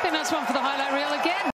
think that's one for the highlight reel again.